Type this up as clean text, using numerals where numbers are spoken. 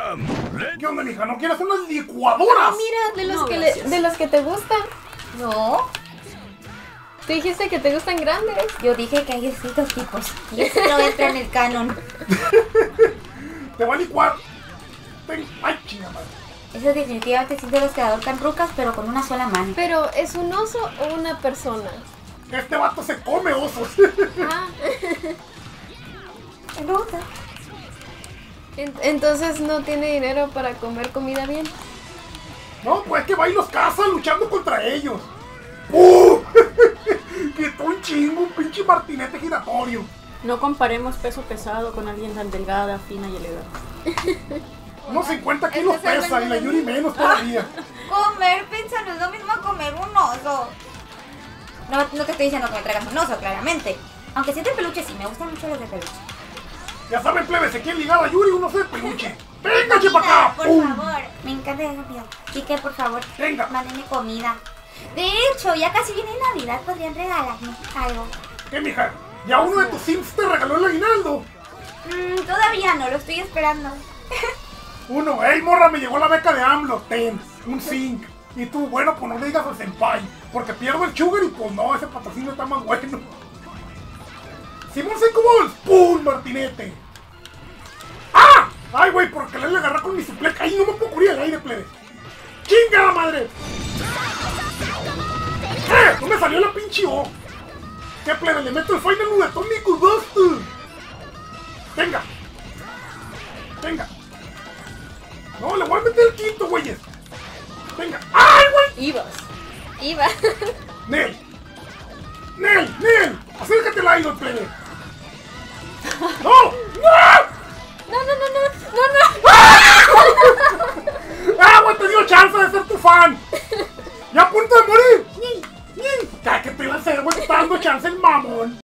¿Qué onda, mija? ¿No quieres unas licuadoras? Mira, de los que te gustan. No, Tú dijiste que te gustan grandes. yo dije que hay distintos tipos. Y eso no entra en el canon. Te va a licuar. Ay, chingada madre. Eso definitivamente siente los que adoptan rucas, pero con una sola mano. Pero, ¿es un oso o una persona? Este vato se come osos. Ah, Me gusta. entonces no tiene dinero para comer comida bien. No, pues que va y los caza luchando contra ellos. ¡Uh! Quitó un chingo, un pinche martinete giratorio. No comparemos peso pesado con alguien tan delgada, fina y elegante. Unos 50 kilos pesa y la Yuri menos todavía. Comer pizza no es lo mismo comer un oso. No te estoy diciendo que me traigas un oso, claramente. Aunque si es de peluche, sí, me gustan mucho los de peluche. Ya saben, plebe, se quiere ligar a Yuri un oso de peluche. ¡Venga, che, para acá! Por ¡Pum! favor, me encanta ese video. Chique, por favor, Venga. mándenme comida. De hecho, ya casi viene Navidad, podrían regalarme algo. ¿Qué, mija? ¿Ya uno de tus sims te regaló el aguinaldo? Todavía no, lo estoy esperando. Uno, ¡ey, morra, me llegó la beca de AMLO! Ten, un zinc. Y tú, bueno, pues no le digas al senpai, porque pierdo el sugar y pues no, ese patrocinio está más bueno. Simón Psycho Balls, ¡pum! Martinete. ¡Ah! ¡Ay, güey! Porque le agarré con mi suplex. ¡Ay, no me puedo cubrir el aire, plebe! ¡Chinga madre! ¡No me salió la pinche O! ¿Qué, plebe? Le meto el Final de Atomic Buster. ¡Venga! ¡Venga! No, le voy a meter el quinto, güeyes. Venga. ¡Ay, güey! Iba. ¡Nel! ¡Nel! ¡Nel! ¡Acércate al idol, plebe! ¡No! ¡No! ¡Ah, güey! Te dio chance de ser tu fan. ¡Ya a punto de morir! ¡Ya que te iba a hacer, güey! Te está dando chance el mamón.